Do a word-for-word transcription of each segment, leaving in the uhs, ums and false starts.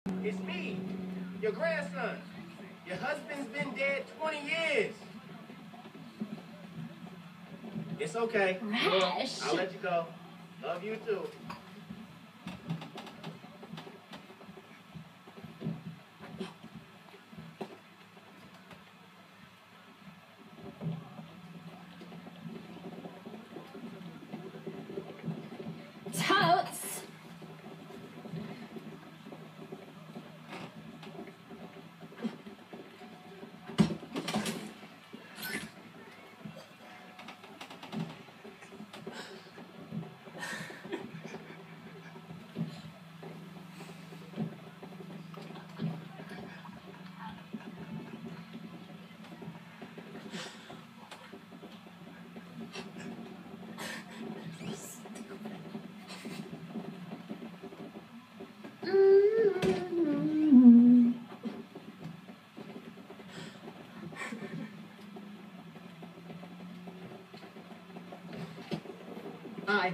It's me, your grandson. Your husband's been dead twenty years. It's okay. Rash. I'll let you go. Love you too. Totes. Hi.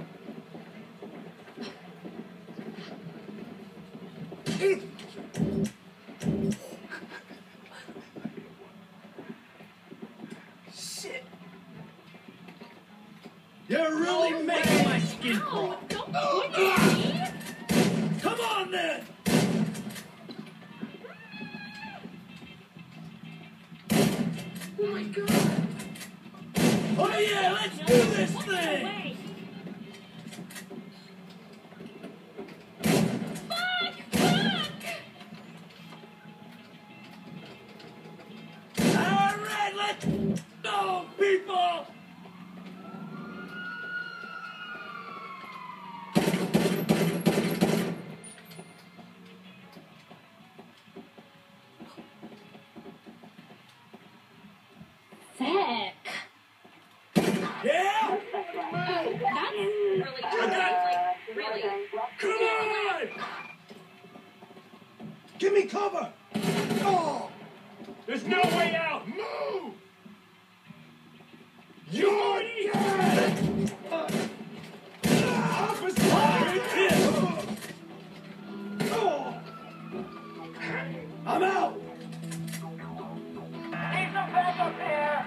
Shit. You're really making my skin crawl. Don't point at me. Come on then! Oh my god. Oh yeah, let's do this thing! Away. Alright, let's go, people! Sick. Yeah? That's really I got like really. Come on! Give me cover! Oh! There's no way out! Move! You're dead! Opposite! I'm out! Need some backup here.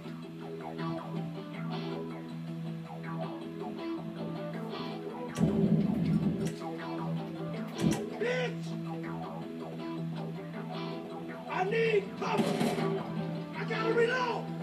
Bitch! I need cover! I gotta reload!